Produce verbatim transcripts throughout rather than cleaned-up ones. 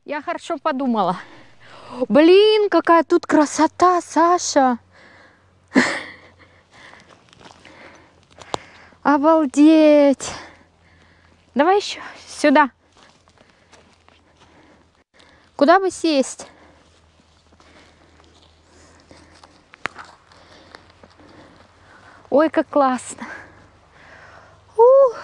Я хорошо подумала. Блин, какая тут красота, Саша. Обалдеть. Давай еще сюда. Куда бы сесть? Ой, как классно. Ух.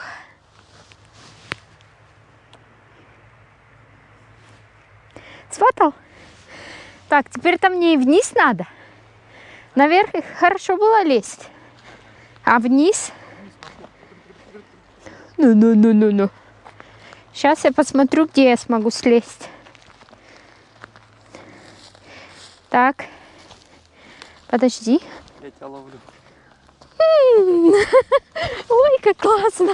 Сфотал? Так, теперь-то мне и вниз надо. Наверх их хорошо было лезть. А вниз? Ну-ну-ну-ну-ну. Сейчас я посмотрю, где я смогу слезть. Так. Подожди. Я тебя ловлю. Ой, как классно.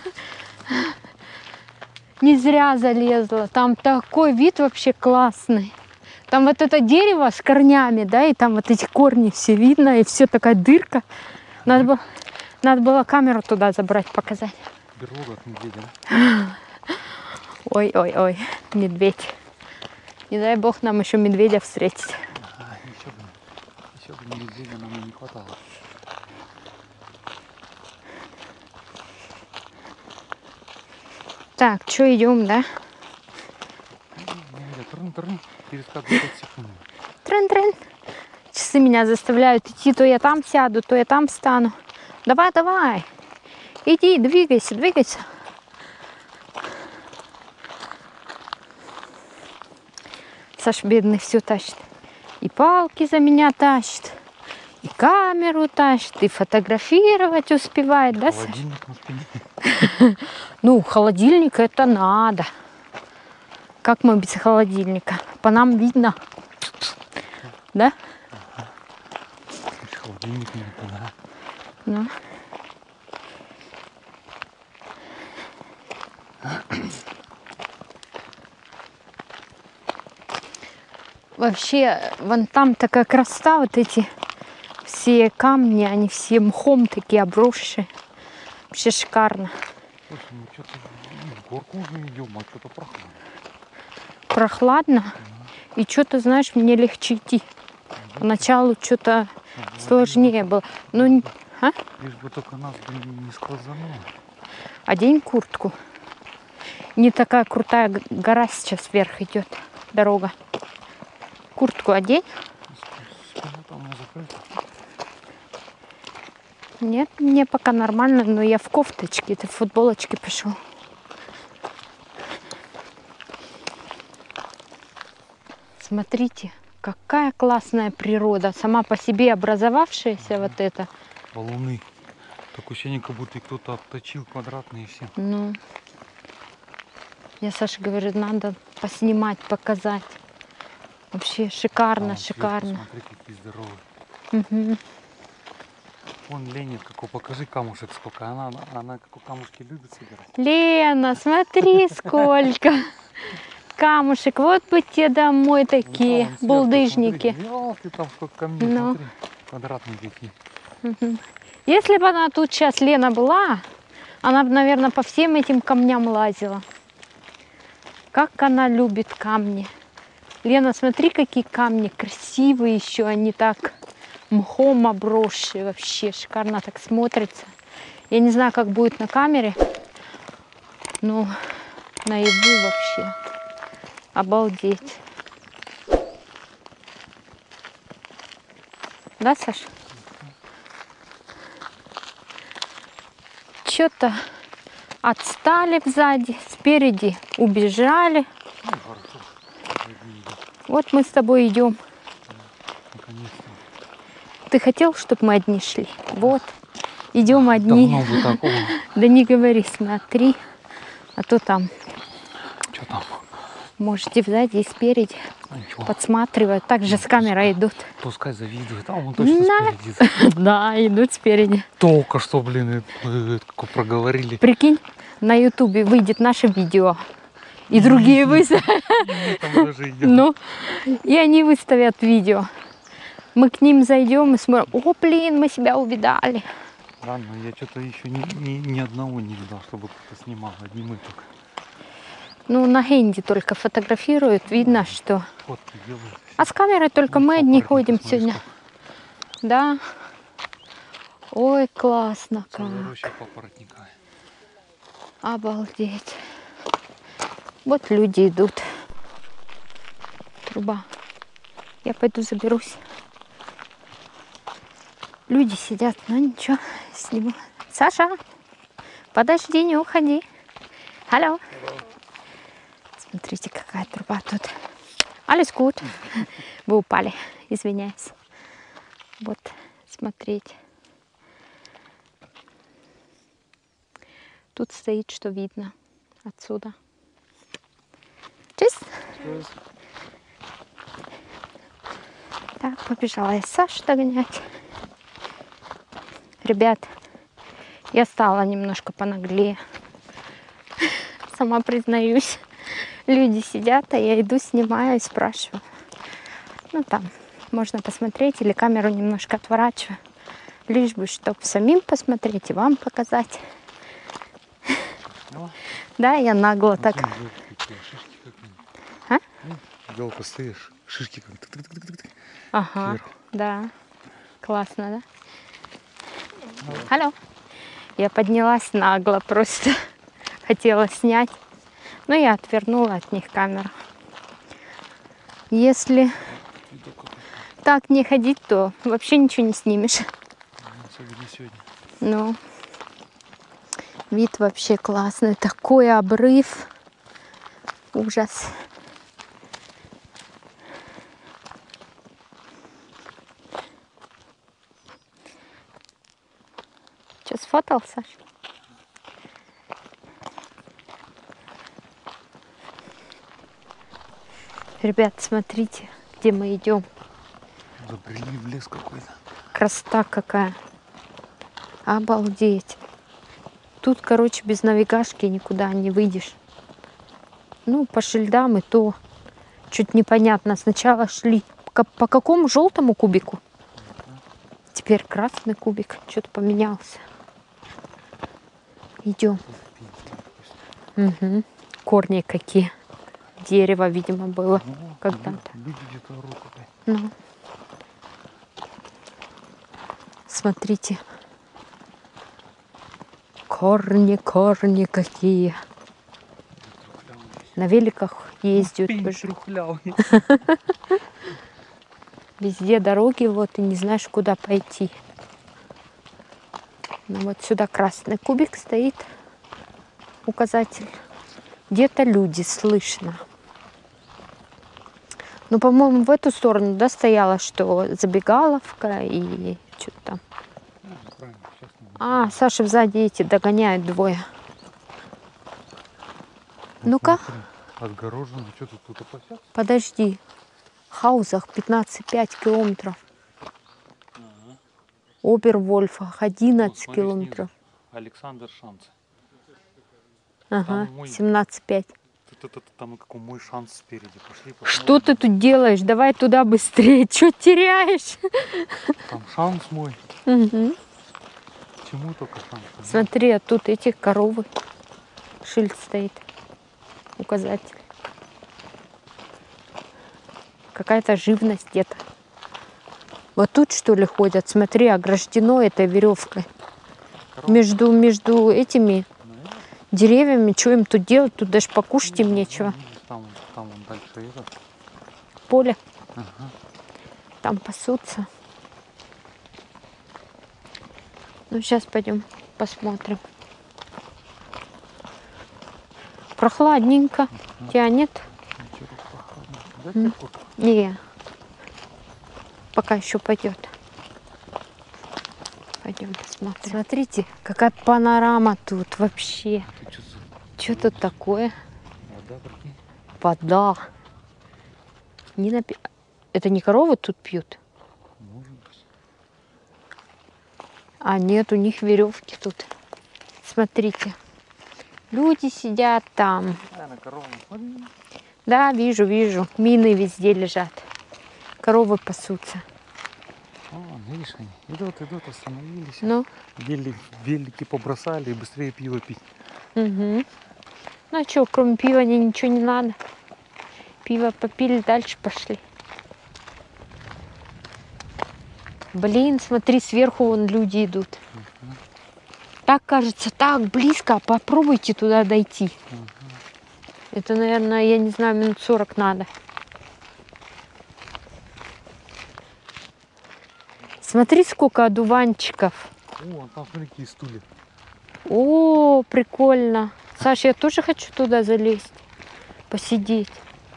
Не зря залезла. Там такой вид вообще классный. Там вот это дерево с корнями, да, и там вот эти корни все видно, и все такая дырка. Надо было, надо было камеру туда забрать, показать. Берлога от медведя, да? Ой-ой-ой, медведь. Не дай бог нам еще медведя встретить. Ага, еще бы, еще бы медведя нам и не хватало. Так, что, идем, да? Трын-трын, через каждые пять секунд. Трын-трын. Часы меня заставляют идти, то я там сяду, то я там встану. Давай, давай. Иди, двигайся, двигайся. Саш бедный все тащит. И палки за меня тащит, и камеру тащит, и фотографировать успевает, да, Саш? Холодильник на спине. Ну, холодильник это надо. Как мы без холодильника? По нам видно. Да? Ага. Холодильник не да. Ну. Вообще, вон там такая красота, вот эти все камни, они все мхом такие обросшие. Вообще шикарно. Слушай, мы что-то в горку уже идем, а что-то прохладно. Прохладно. И что-то, знаешь, мне легче идти. Поначалу что-то сложнее было. Ну, а? Лишь бы только нас не сквозануло. Одень куртку. Не такая крутая гора сейчас вверх идет, дорога. Куртку одень. Спина там не закрыта. Нет, мне пока нормально, но я в кофточке, ты в футболочке пошел. Смотрите, какая классная природа, сама по себе образовавшаяся, ага. Вот это. Валуны. Такое ощущение, как будто кто-то обточил квадратные все. Ну, я Саше говорю, надо поснимать, показать. Вообще шикарно, а, шикарно. Смотри, какие здоровые. Угу. Вон Лене, какой, покажи камушек сколько. Она, она, она какой камушки любит собирать. Лена, смотри сколько. Камушек, вот бы те домой такие, ну, булдыжники. Ты там сколько камней, ну. Смотри, квадратные какие. Угу. Если бы она тут сейчас, Лена, была, она бы, наверное, по всем этим камням лазила. Как она любит камни. Лена, смотри, какие камни красивые еще, они так мхом обросшие, вообще шикарно так смотрится. Я не знаю, как будет на камере, но наяву вообще. Обалдеть. Да, Саша? Что-то отстали сзади, спереди убежали. Вот мы с тобой идем. Ты хотел, чтобы мы одни шли? Вот. Идем одни. Да не говори, смотри. А то там. Что там? Можете сзади и спереди а подсматривать. Также с камерой идут. Пускай завидуют, а он точно спереди. Да, идут спереди. Только что, блин, как проговорили. Прикинь, на ютубе выйдет наше видео. И другие выставят. Ну, и они выставят видео. Мы к ним зайдем и смотрим. О, блин, мы себя увидали. Да, но я что-то еще ни, ни, ни одного не видел, чтобы кто-то снимал. Одни мы только. Ну, на Генди только фотографируют, видно, что... Фотки делают. А с камерой только Ну, мы одни папоротника, ходим смотри, сегодня. сколько. Да. Ой, классно Целая как. роща папоротника. Обалдеть. Вот люди идут. Труба. Я пойду заберусь. Люди сидят, но ничего, сниму. Саша, подожди, не уходи. Алло. Смотрите, какая труба тут. Alles gut. Вы упали, извиняюсь. Вот, смотрите. Тут стоит, что видно отсюда. Чис. Так, побежала я Сашу догонять. Ребят, я стала немножко понаглее. Сама признаюсь. Люди сидят, а я иду, снимаю и спрашиваю. Ну там, можно посмотреть или камеру немножко отворачиваю. Лишь бы, чтобы самим посмотреть и вам показать. Ну, Да, я нагло так. А? Елка стоишь, шишки как тык-тык-тык-тык. Ага, Вверх. да. Классно, да? Алло. Я поднялась нагло просто. Хотела снять. Но я отвернула от них камеру. Если так не ходить, то вообще ничего не снимешь. Особенно сегодня. Ну, вид вообще классный. Такой обрыв. Ужас. Что, сфотал, Саш? Ребят, смотрите, где мы идем. Забрели в лес какой-то. Красота какая. Обалдеть. Тут, короче, без навигашки никуда не выйдешь. Ну, по шильдам и то. Чуть непонятно. Сначала шли по какому желтому кубику? Теперь красный кубик. Что-то поменялся. Идем. Угу. Корни какие. Дерево, видимо, было Ну, когда-то. люди где-то орут опять. Ну. Смотрите. Корни, корни какие. На великах ездят. Пень тоже. трухлявый. Везде дороги, вот, и не знаешь, куда пойти. Ну, вот сюда красный кубик стоит. Указатель. Где-то люди, слышно. Ну, по-моему, в эту сторону, да, стояло, что забегаловка и что-то там. Ну, правильно, сейчас не буду. А, Саша сзади эти догоняют двое. Ну-ка, Смотри, отгорожено. Что тут кто-то пасется? подожди. Хаузах пятнадцать пять километров. Ага. Обервольфах одиннадцать смотри, километров. Александр Шанц. Ага, Там мой- семнадцать пять. Тут там какой мой шанс спереди. Пошли, Что ты тут делаешь? Давай туда быстрее. Что теряешь? Там шанс мой. Угу. Чему только шанс? Смотри, а тут эти коровы. Шильд стоит. Указатель. Какая-то живность где-то. Вот тут что ли ходят? Смотри, ограждено этой веревкой. Корова. Между, между этими Наверное. деревьями. Что им тут делать? Тут даже покушать им нечего. Там, там вон дальше это. Поле. Ага. Там пасутся. Ну, сейчас пойдем посмотрим. Прохладненько. Тянет. Ничего так прохладно. Да, М. тепло? Не. Пока еще пойдет. Пойдем посмотрим. Смотрите, какая панорама тут вообще. Ты что за Что тут такое? вода, прикинь? Вода. Не напи... Это не коровы тут пьют? Может быть. А нет, у них веревки тут. Смотрите. Люди сидят там. Наверное, корова. Смотри. Да, вижу, вижу. Мины везде лежат. Коровы пасутся. О, видишь, они идут, идут, остановились. Ну, Вели- велики побросали и быстрее пиво пить. угу. Ну а что, кроме пива мне ничего не надо. Пиво попили, дальше пошли. Блин, смотри, сверху вон люди идут. Угу. Так кажется, так близко. Попробуйте туда дойти. Угу. Это, наверное, я не знаю, минут сорок надо. Смотри, сколько одуванчиков. О, там смотри, какие стулья. О, прикольно. Саша, я тоже хочу туда залезть, посидеть.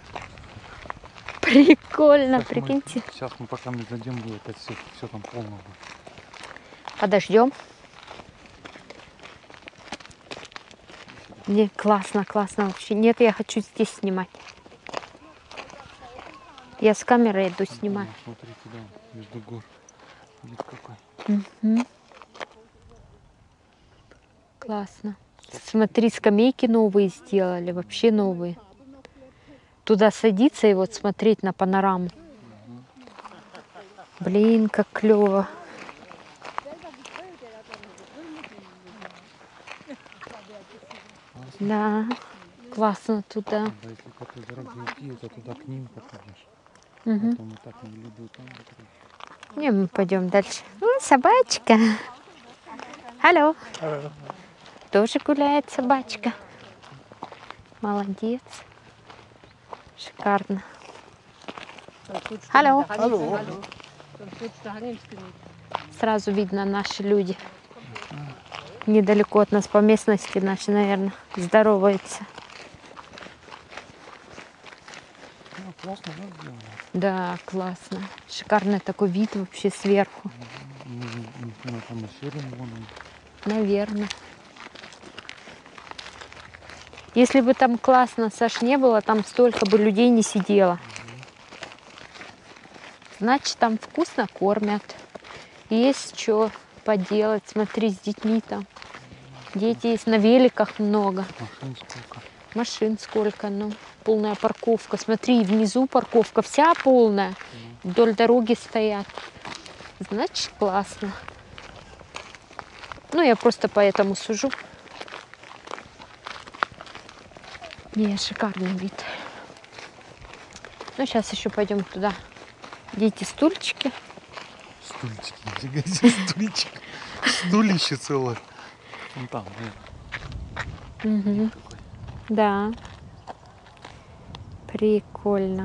Прикольно, Сейчас прикиньте. Мы, сейчас мы пока не зайдем, будет опять все, все там полно будет. Подождем. Не, классно, классно вообще. Нет, я хочу здесь снимать. Я с камерой иду снимать. Смотри, туда, между гор. Вид какой. Угу. Классно. Смотри, скамейки новые сделали, вообще новые. Туда садиться и вот смотреть на панораму. Угу. Блин, как клево. Да, классно туда. Да, если по той дороге идти, то туда к ним попадешь. Угу. Потом мы так не люблю там. Не, мы пойдем дальше. О, собачка. Алло. Алло. Тоже гуляет собачка. Молодец. Шикарно. Алло. Алло. Сразу видно наши люди. Недалеко от нас по местности наши, наверное, здороваются. Ну, классно, да, сделано? Да, классно. Шикарный такой вид вообще сверху. Ну, там населен вон он. Наверное. Если бы там классно, Саш, не было, там столько бы людей не сидело. Значит, там вкусно кормят. Есть что поделать. Смотри, с детьми там. Дети есть, на великах много. Машин сколько. Машин сколько, ну. Полная парковка. Смотри, внизу парковка вся полная. Вдоль дороги стоят. Значит, классно. Ну, я просто поэтому сужу. Не, шикарный вид. Ну, сейчас еще пойдем туда. Дети, стульчики. Стульчики, нифига себе, стульчик. Стулище целое. Вон там, Угу. Да. Прикольно.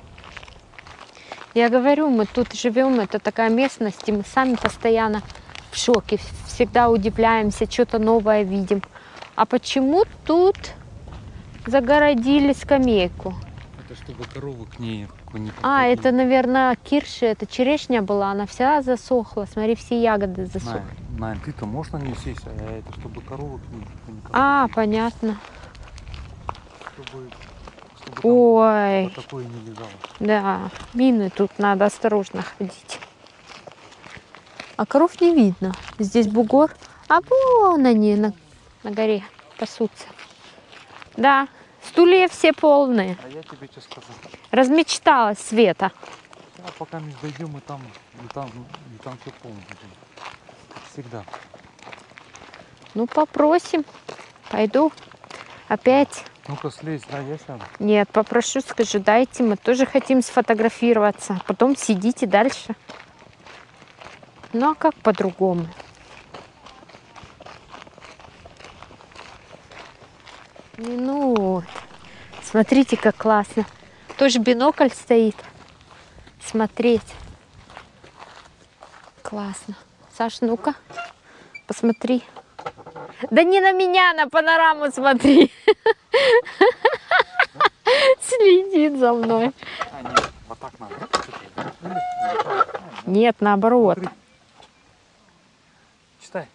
Я говорю, мы тут живем, это такая местность, и мы сами постоянно в шоке. Всегда удивляемся, что-то новое видим. А почему тут загородили скамейку? Это чтобы коровы к ней не подходили. А, это, наверное, кирши, это черешня была, она вся засохла. Смотри, все ягоды засохли. Нань, Нань, ты-то можешь на нее сесть, а это чтобы коровы к ней не подходили. А, понятно. Чтобы, чтобы там Ой, вот такое не лежало. да, мины тут надо осторожно ходить. А коров не видно. Здесь бугор. А вон они на, на горе пасутся. Да, стулья все полные. А я тебе что скажу. Размечталась Света. А пока мы дойдем, и там, и там, и там все полно будет. Всегда. Ну, попросим. Пойду. Опять. Ну-ка слезь, да, я сяду. Нет, попрошу, скажу, дайте, мы тоже хотим сфотографироваться. Потом сидите дальше. Ну, а как по-другому? Ну, смотрите, как классно. Тоже бинокль стоит. Смотреть. Классно. Саш, ну-ка, посмотри. Да не на меня, на панораму смотри. Следит за мной. А, нет, вот так надо. Нет, наоборот. Смотри. Читай.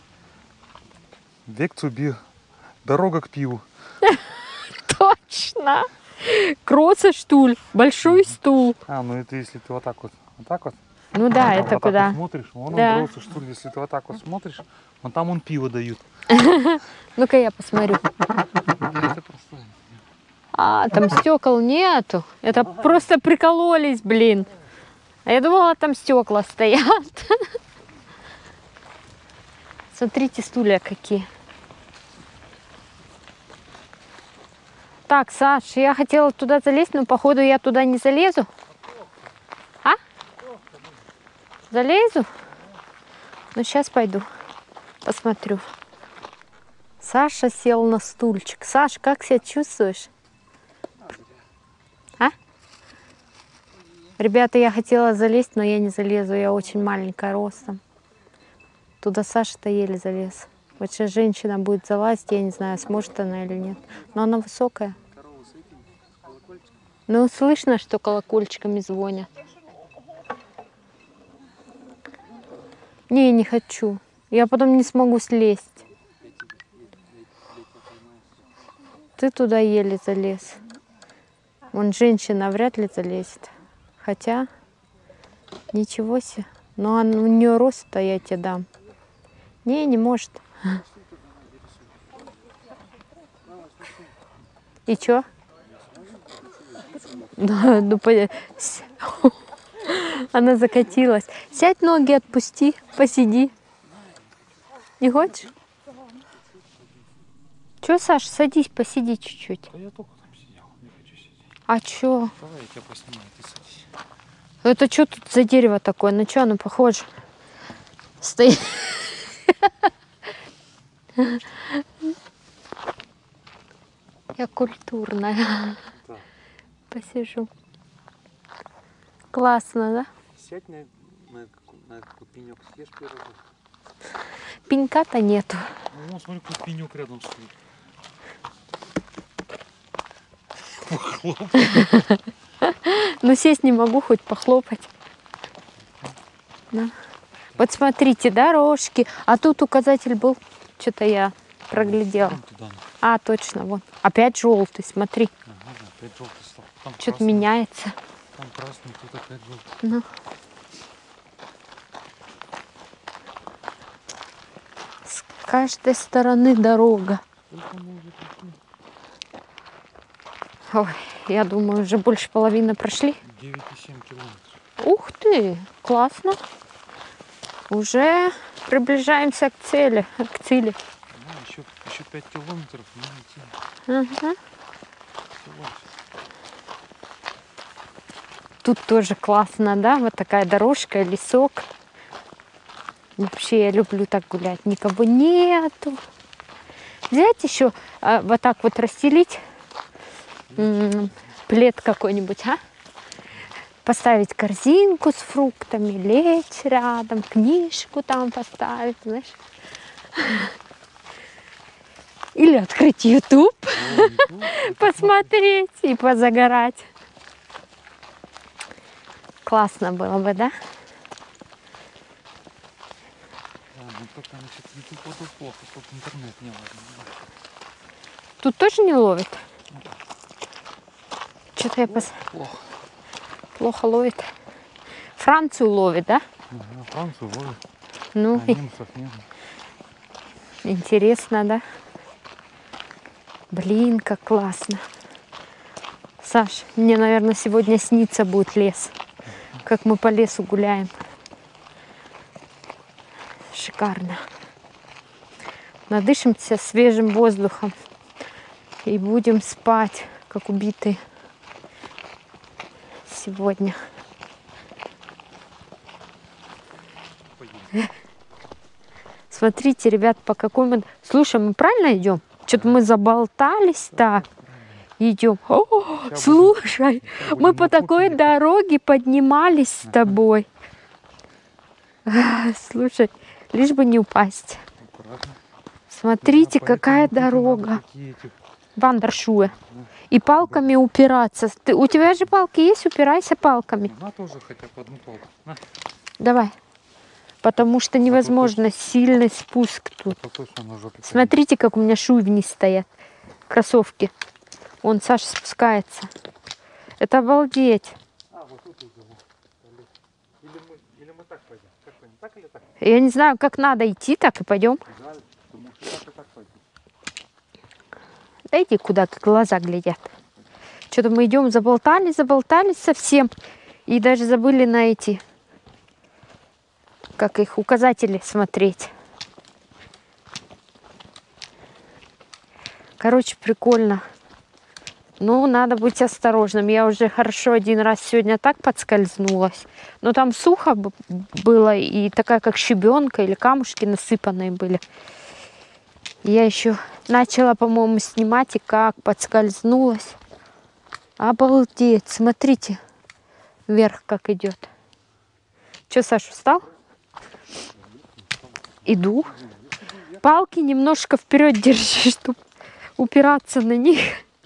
Век цуби. Дорога к пиву. Точно. Кроца штуль. Большой стул. А, ну это если ты вот так вот. Вот так вот. Ну да, Там это вот так куда? вот смотришь, вон Да. он дрался, что ли, если ты вот так вот смотришь, вон там он пиво дают. Ну-ка я посмотрю. Это просто... А, там стекол нету. Это просто прикололись, блин. А я думала, там стекла стоят. Смотрите, стулья какие. Так, Саш, я хотела туда залезть, но походу я туда не залезу. А? Залезу? Ну, сейчас пойду, посмотрю. Саша сел на стульчик. Саш, как себя чувствуешь? А? Ребята, я хотела залезть, но я не залезу. Я очень маленькая ростом. Туда Саша-то еле залез. Вот сейчас женщина будет залазить, я не знаю, сможет она или нет. Но она высокая. Ну, слышно, что колокольчиками звонят. Не, не хочу. Я потом не смогу слезть. Ты туда еле залез. Вон женщина вряд ли залезет. Хотя, ничего себе. Но он, у нее рост-то я тебе дам. Не, не может. И чё? Да, ну, она закатилась. Сядь, ноги отпусти, посиди. Не хочешь? Чё, Саш, садись, посиди чуть-чуть. Да я только там сидел, не хочу сидеть. А чё? Давай я тебя поснимаю, ты садись. Это что тут за дерево такое? На что оно похоже? Стоит. Я культурная. Да. Посижу. Классно, да? Сядь на, на, на какой пенек, съешь пирожок. Пенька-то нету. Ну, смотри, какой пенек рядом стоит. Ну, сесть не могу, хоть похлопать. Да. Вот смотрите, дорожки. А тут указатель был. Что-то я проглядела. А, точно, вон. Опять желтый, смотри. Ага, опять желтый стал. Что-то меняется. Там красный, тут опять желтый. Ну. С каждой стороны дорога. Ой, я думаю, уже больше половины прошли. девять и семь километров. Ух ты, классно. Уже приближаемся к цели. К цели. Ну, еще, еще пять километров. Ну, Угу. Тут тоже классно, да? Вот такая дорожка, лесок. Вообще я люблю так гулять. Никого нету. Взять еще а, вот так вот расстелить м-м, плед какой-нибудь, а? Поставить корзинку с фруктами, лечь рядом, книжку там поставить, знаешь. Или открыть YouTube, посмотреть и позагорать. Классно было бы, да? Да, ну только, значит, YouTube вот плохо, тут интернет не ловит. Тут тоже не ловит? Что-то я пос... Плохо. Плохо ловит. Францию ловит, да? Ага, Францию ловит. Ну, а немцев нет. Интересно, да? Блин, как классно. Саш, мне, наверное, сегодня снится будет лес. Как мы по лесу гуляем. Шикарно. Надышимся свежим воздухом. И будем спать, как убитые. Сегодня. Смотрите, ребят, по какой мы... Слушай, мы правильно идем? Что-то мы заболтались так. Идем. О, слушай, мы по такой дороге поднимались с тобой. Слушай, лишь бы не упасть. Смотрите, какая дорога. Вандершуэ. И палками упираться. Ты, у тебя же палки есть, упирайся палками. На тоже хотя бы одну палку. На. Давай. Потому что невозможно, сильный спуск тут. Смотрите, как у меня шуи вниз стоят. Кроссовки. Вон Саша спускается. Это обалдеть. А, вот тут уже. Или мы, или мы так пойдем? Как пойдем? Так или так? Я не знаю, как надо идти, так и пойдем. Жаль, потому что так и так пойдем. Да иди куда, как глаза глядят. Что-то мы идем, заболтались, заболтались совсем. И даже забыли на эти, как их, указатели смотреть. Короче, прикольно. Ну, надо быть осторожным. Я уже хорошо один раз сегодня так подскользнулась. Но там сухо было, и такая, как щебенка или камушки насыпанные были. Я еще начала, по-моему, снимать, и как подскользнулась. Обалдеть. Смотрите, вверх как идет. Че, Саша, устал? Иду. Палки немножко вперед держи, чтобы упираться на них.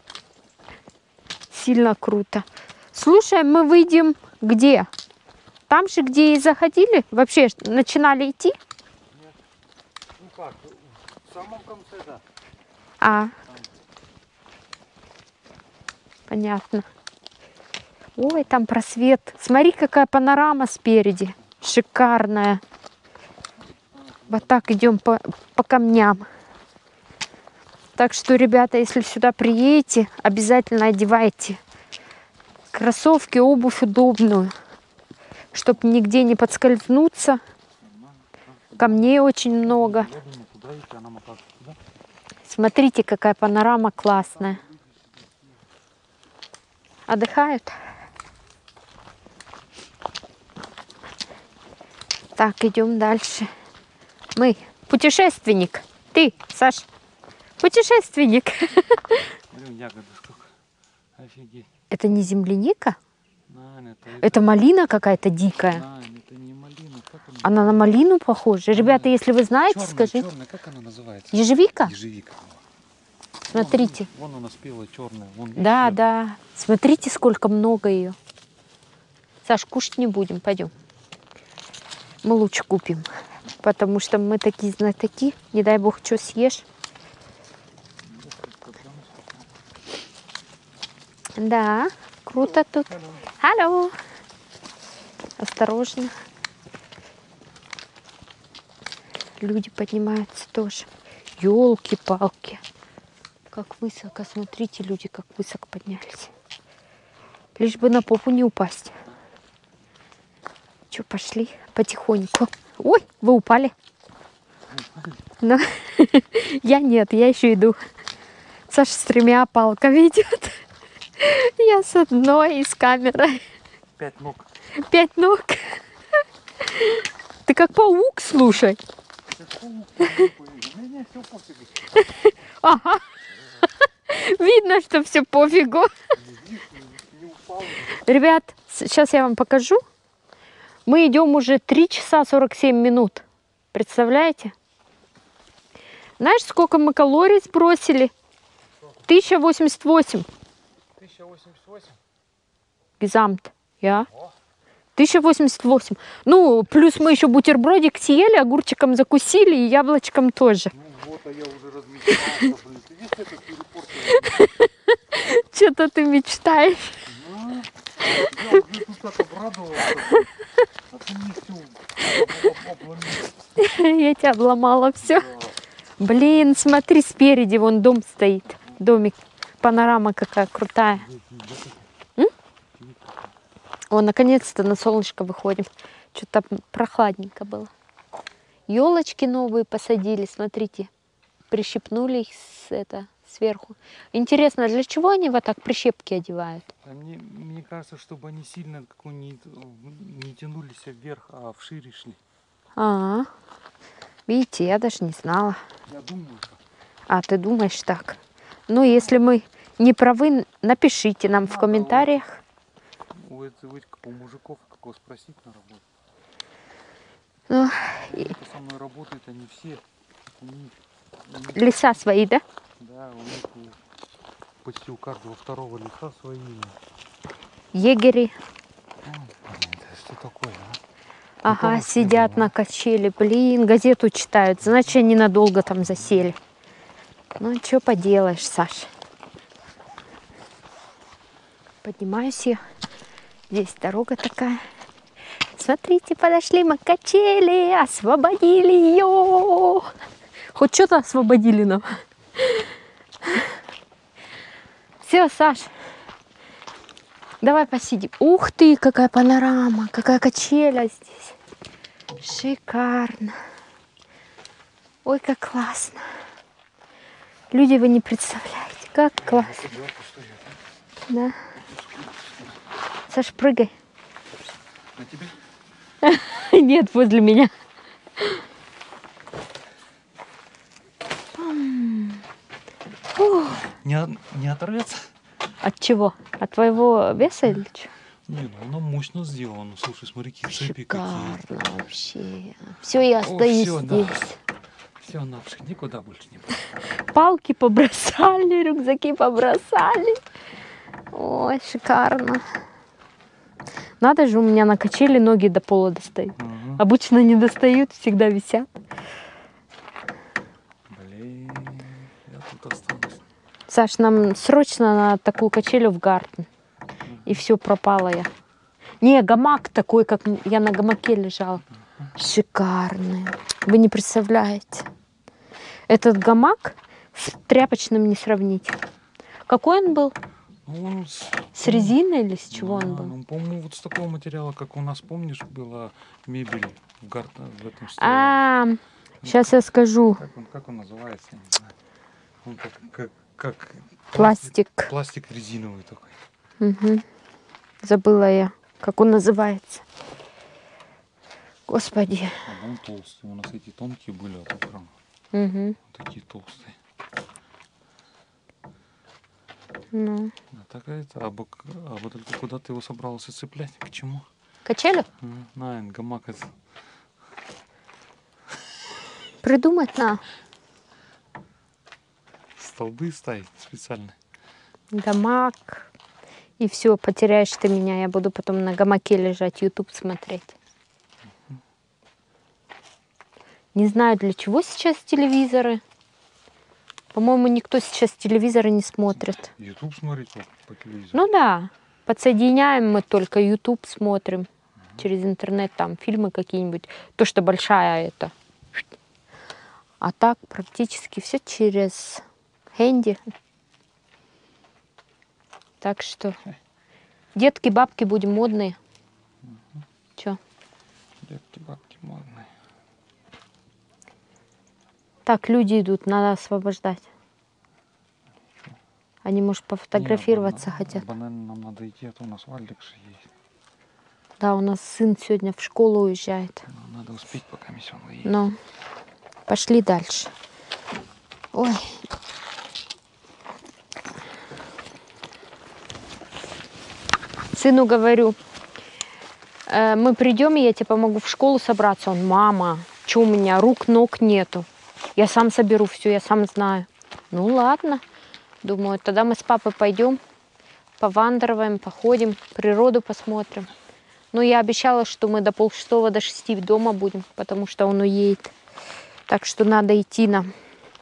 Сильно круто. Слушай, мы выйдем где? Там же, где и заходили? Вообще начинали идти? Нет. Ну как, в самом конце, да. А. Понятно. Ой, там просвет. Смотри, какая панорама спереди. Шикарная. Вот так идем по, по камням. Так что, ребята, если сюда приедете, обязательно одевайте кроссовки, обувь удобную, чтобы нигде не подскользнуться. Камней очень много. Смотрите, какая панорама классная. Отдыхают? Так, идем дальше. Мы путешественник. Ты, Саш, путешественник. Блин, ягоды сколько. Офигеть. Это не земляника? Нань, это, Это малина какая-то дикая. Нань, это не малина. Как она? Она на малину похожа. Ребята, если вы знаете, Черная, скажите. черная, как она называется? Ежевика? Ежевика. Смотрите. Вон, вон она спела черная. Вон, Да, видишь, да. Смотрите, сколько много ее. Саш, кушать не будем, пойдем. Мы лучше купим. Потому что мы такие знатоки. Не дай бог, что съешь. Да, круто тут. Алло. Осторожно. Люди поднимаются тоже. Ёлки-палки. Как высоко. Смотрите, люди, как высоко поднялись. Лишь бы на попу не упасть. Че, пошли потихоньку. Ой, вы упали. Но я нет, я еще иду. Саша с тремя палками идет. Я с одной и с камерой. Пять ног. Пять ног. Ты как паук, слушай. Ага. Видно, что все пофигу. Ребят, сейчас я вам покажу. Мы идем уже три часа сорок семь минут. Представляете? Знаешь, сколько мы калорий сбросили? тысяча восемьдесят восемь. тысяча восемьдесят восемь? Гизамт. Я. тысяча восемьдесят восемь. Ну, плюс мы еще бутербродик съели, огурчиком закусили и яблочком тоже. Ну вот, а я уже размечтался, блин. Ты видишь, это перепортил? Что-то ты мечтаешь. Ну, я уже тут так обрадовался. А ты мне все обломил. Я тебя обломала все. Блин, смотри, спереди вон дом стоит. Домик. Панорама какая крутая. М? О, наконец-то на солнышко выходим. Что-то прохладненько было. Елочки новые посадили, смотрите. Прищипнули их с, это, сверху. Интересно, для чего они вот так прищепки одевают? А мне, мне кажется, чтобы они сильно как не, не тянулись вверх, а вшире шли. А, -а. Видите, я даже не знала. Я думаю, что... А, ты думаешь так? Ну, если мы не правы, напишите нам в комментариях. У, у, как у мужиков, как его спросить на работу. Ну, и... со мной работают они все. У них, у них... Леса свои, да? Да, у них у, почти у каждого второго леса свои. Егери. О, блин, это что такое, а? Ага, Никого сидят было, на качели. Блин, газету читают. Значит, они надолго там засели. Ну, что поделаешь, Саш. Поднимаюсь я. Здесь дорога такая. Смотрите, подошли мы к качели. Освободили ее. Хоть что-то освободили нам. Все, Саш. Давай посидим. Ух ты, какая панорама, какая качеля здесь. Шикарно. Ой, как классно. Люди, вы не представляете. Как классно. Сверху стоят, Да. Саш, прыгай. а? На тебе? Нет, возле меня. Не, от- не оторвется? От чего? От твоего веса или что? Не, ну она мощно сделана. Слушай, смотри, какие цепи какие. Шикарно вообще. Все, я остаюсь всё, да. здесь. Все, Напшик, никуда больше не будет. Палки побросали, рюкзаки побросали. Ой, шикарно. Надо же, у меня на качели ноги до пола достают. Ага. Обычно не достают, всегда висят. Блин, я тут останусь. Саш, нам срочно на такую качелю в Гартен. И все, пропала я. Не, гамак такой, как я на гамаке лежала. Шикарный. Вы не представляете. Этот гамак с тряпочным не сравнить. Какой он был? Ну, он с, С резиной или с чего Да, он был? Ну, по-моему, вот с такого материала, как у нас, помнишь, была мебель в Гарта в этом стиле. А, сейчас я скажу. Как он, как он называется, я не знаю. Он как, как, как Пластик. пластик резиновый такой. Угу. Забыла я, как он называется. Господи. А он толстый. У нас эти тонкие были, а тут прям Угу. такие толстые. Ну. А так это, а, бок- а вот только куда ты его собрался цеплять? К чему? Качелю? А, На, гамак это. Придумать на. Столбы ставить специально. Гамак. И все, потеряешь ты меня. Я буду потом на гамаке лежать, YouTube смотреть. Не знаю, для чего сейчас телевизоры. По-моему, никто сейчас телевизоры не смотрит. YouTube смотреть по, по телевизору. Ну да, подсоединяем мы только YouTube смотрим. Через интернет там фильмы какие-нибудь. То, что большая это. А так практически все через Хэнди. Так что детки, бабки будем модные. Чё? Детки, бабки модные. Так, люди идут, надо освобождать. Они, может, пофотографироваться Не, хотят. Банально нам надо идти, а то у нас Вальдик же есть. Да, у нас сын сегодня в школу уезжает. Ну, надо успеть, пока миссион выедет. Ну, пошли дальше. Ой. Сыну говорю, э, мы придем, и я тебе помогу в школу собраться. Он, мама, что у меня, рук, ног нету. Я сам соберу все, я сам знаю. Ну ладно. Думаю, тогда мы с папой пойдем, повандроваем, походим, природу посмотрим. Но я обещала, что мы до полшестого, до шести дома будем, потому что он уедет. Так что надо идти нам.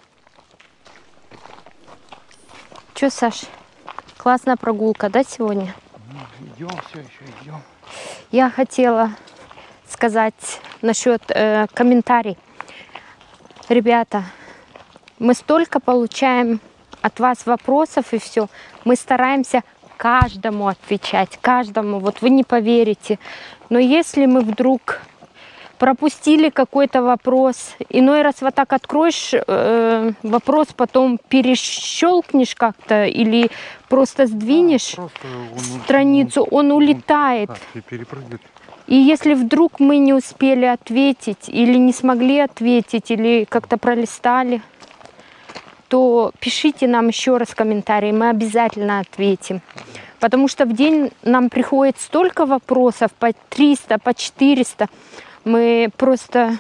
Че, Саш, классная прогулка, да, сегодня? Идем, все еще идем. Я хотела сказать насчет э, комментариев. Ребята, мы столько получаем от вас вопросов и все. Мы стараемся каждому отвечать, каждому. Вот вы не поверите. Но если мы вдруг пропустили какой-то вопрос, иной раз вот так откроешь э, вопрос, потом перещелкнешь как-то или просто сдвинешь А, просто он, страницу, он улетает. Так, перепрыгивает. И если вдруг мы не успели ответить, или не смогли ответить, или как-то пролистали, то пишите нам еще раз комментарии, мы обязательно ответим. Потому что в день нам приходит столько вопросов, по триста, по четыреста. Мы просто...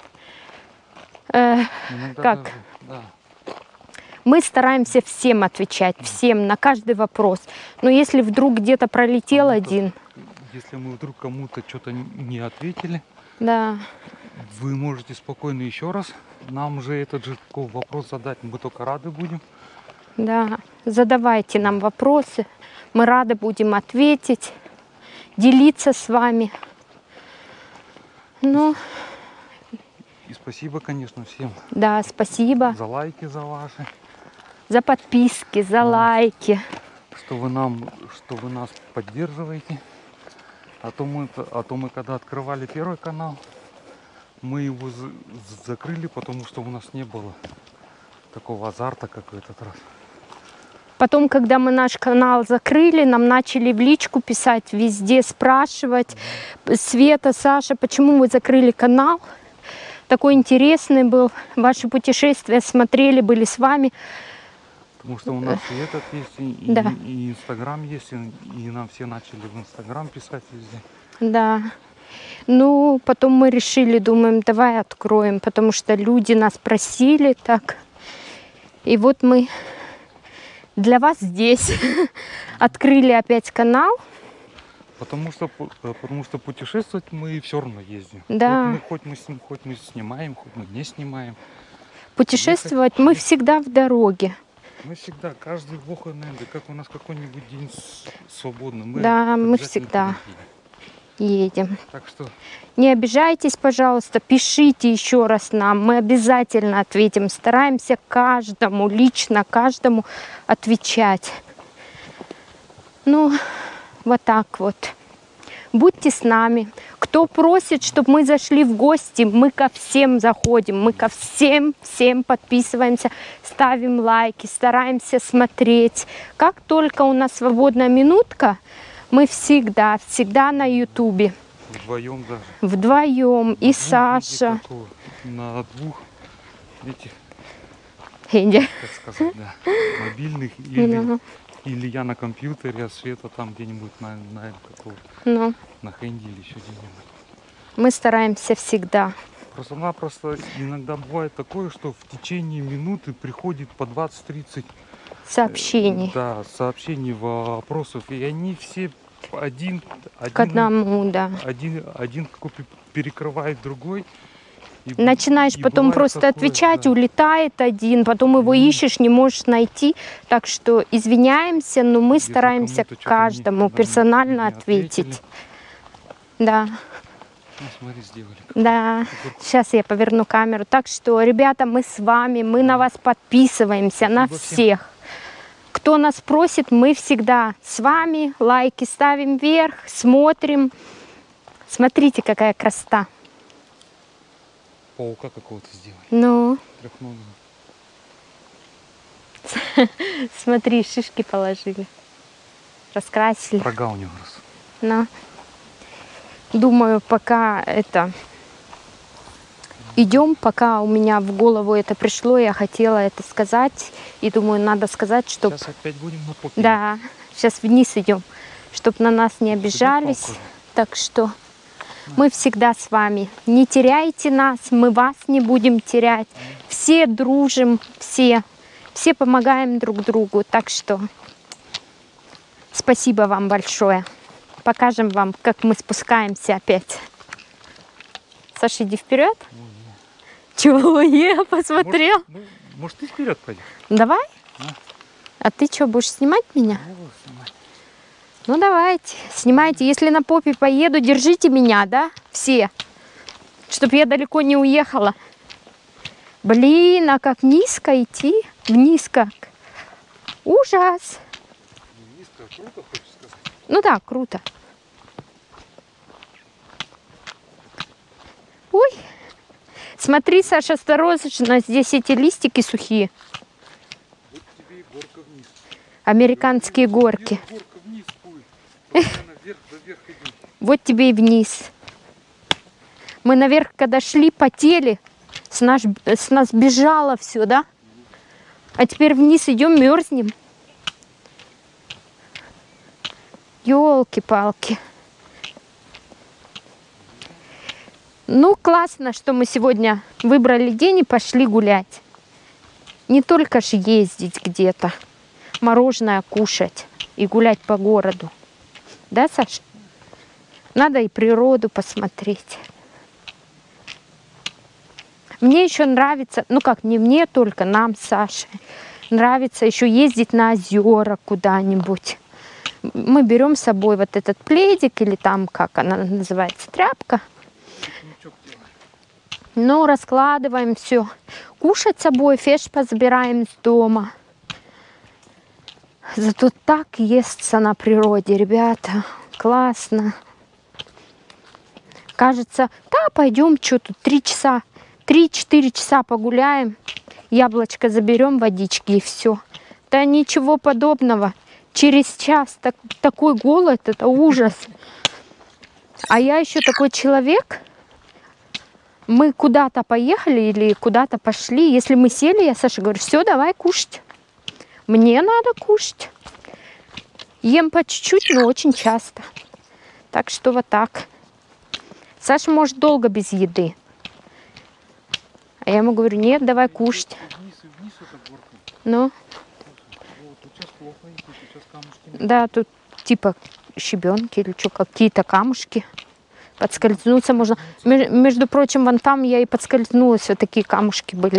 Э, Иногда как? даже, да. Мы стараемся всем отвечать, всем, на каждый вопрос. Но если вдруг где-то пролетел Кому-то- один, Если мы вдруг кому-то что-то не ответили, да, вы можете спокойно еще раз нам же этот же такой вопрос задать. Мы только рады будем. да, задавайте нам вопросы, мы рады будем ответить, делиться с вами. Ну, И спасибо, конечно, всем да, спасибо за лайки, за ваши, за подписки, за лайки. что вы нам, что вы нас поддерживаете. А то мы, а то мы когда открывали первый канал, мы его за- закрыли, потому что у нас не было такого азарта, как в этот раз. Потом, когда мы наш канал закрыли, нам начали в личку писать, везде спрашивать: Света, Саша, почему вы закрыли канал? Такой интересный был. Ваши путешествия смотрели, были с вами. Потому что у нас и этот есть, и, Да. и, и Инстаграм есть, и, и нам все начали в Инстаграм писать везде. Да. Ну, потом мы решили, думаем, давай откроем, потому что люди нас просили так. И вот мы для вас здесь открыли опять канал. Потому что, потому что путешествовать мы все равно ездим. Да. Хоть мы, хоть мы, хоть мы снимаем, хоть мы не снимаем. Путешествовать Ехать- мы всегда в дороге. Мы всегда, каждый выходный, как у нас какой-нибудь день с- свободный, мы Да, мы обязательно всегда. туда едем. Едем. Так что Не обижайтесь, пожалуйста, пишите еще раз нам. Мы обязательно ответим. Стараемся каждому, лично каждому отвечать. Ну, вот так вот. Будьте с нами. Кто просит, чтобы мы зашли в гости, мы ко всем заходим. Мы ко всем, всем подписываемся, ставим лайки, стараемся смотреть. Как только у нас свободная минутка, мы всегда, всегда на ютубе. вдвоем даже. Вдвоем. И Ну, Саша. видите, такого, на двух этих, Хенди. как сказать, да, мобильных, или, Ну, или я на компьютере, а Света там где-нибудь на, на, какого, ну, на хенди или еще где-нибудь. мы стараемся всегда. Просто-напросто иногда бывает такое, что в течение минуты приходит по двадцать-тридцать Сообщений да, сообщений, вопросов, и они все один, к один, одному, да. один, один какой-то перекрывает другой. И б- Начинаешь и потом бывает просто такое, отвечать, да. улетает один, потом его Мгм. ищешь, не можешь найти. Так что извиняемся, но мы Если стараемся кому-то что-то не- каждому да, не- персонально не ответить. ответили. Да, Ну, смотри, сделали. да. Супер. Сейчас я поверну камеру. Так что, ребята, мы с вами, мы на вас подписываемся, на Спасибо всем. всех. Кто нас просит, мы всегда с вами. Лайки ставим вверх, смотрим. Смотрите, какая красота. Паука какого-то сделали. Ну, Трехногого. смотри, шишки положили. Раскрасили. Рога у него раз. Ну, думаю, пока это... Идем, пока у меня в голову это пришло, я хотела это сказать. И думаю, надо сказать, чтобы... Сейчас опять будем на попе. Да, сейчас вниз идем, чтобы на нас не обижались. палку. Так что мы всегда с вами. Не теряйте нас, мы вас не будем терять. Все дружим, все. Все помогаем друг другу. Так что спасибо вам большое. Покажем вам, как мы спускаемся опять. Саша, иди вперед. Чего? Я посмотрел. Может, ну, может, ты вперед пойдешь? Давай. А? А ты что, будешь снимать меня? Ну, вот, снимай. Ну давайте, снимайте. Если на попе поеду, держите меня, да? Все. Чтобы я далеко не уехала. Блин, а как низко идти? Вниз как. Ужас. Низко, круто, хочешь сказать? Ну да, круто. Ой. Смотри, Саша, осторожно, здесь эти листики сухие. Вот тебе и горка вниз. Американские горки. Горка вниз будет. Постоянно вверх до вверх идет. Вот тебе и вниз. Мы наверх, когда шли, потели. С нас, с нас бежало все, да? А теперь вниз идем, мерзнем. Ёлки-палки. Ну, классно, что мы сегодня выбрали день и пошли гулять. Не только ж ездить где-то, мороженое кушать и гулять по городу. Да, Саша? Надо и природу посмотреть. Мне еще нравится, ну как, не мне только, нам с Сашей, нравится еще ездить на озера куда-нибудь. Мы берем с собой вот этот пледик, или там, как она называется, тряпка. Ничего делаем. Ну, раскладываем все. Кушать с собой, феш позабираем с дома. Зато так естся на природе, ребята. Классно. Кажется, да, пойдем, что тут, три часа, три-четыре часа погуляем, яблочко заберем, водички и все. Да ничего подобного. Через час так, такой голод, это ужас. А я еще такой человек. Мы куда-то поехали или куда-то пошли. Если мы сели, я Саше говорю, все, давай кушать. Мне надо кушать. Ем по чуть-чуть, но очень часто. Так что вот так. Саша может долго без еды. А я ему говорю, нет, давай кушать. Ну? Да, тут типа щебенки или что, какие-то камушки. Подскользнуться можно. Между прочим, вон там я и подскользнулась. Вот такие камушки были.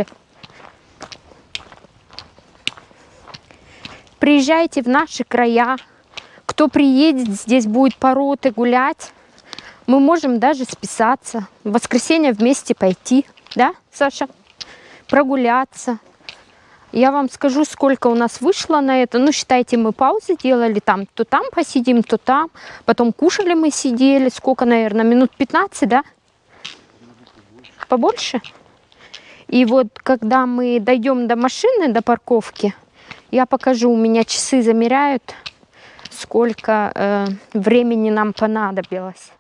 Приезжайте в наши края. Кто приедет, здесь будет по роты гулять. Мы можем даже списаться. В воскресенье вместе пойти. Да, Саша? Прогуляться. Я вам скажу, сколько у нас вышло на это. Ну, считайте, мы паузы делали там. То там посидим, то там. Потом кушали мы, сидели. Сколько, наверное, минут пятнадцать, да? Побольше? И вот, когда мы дойдем до машины, до парковки, я покажу, у меня часы замеряют, сколько э, времени нам понадобилось.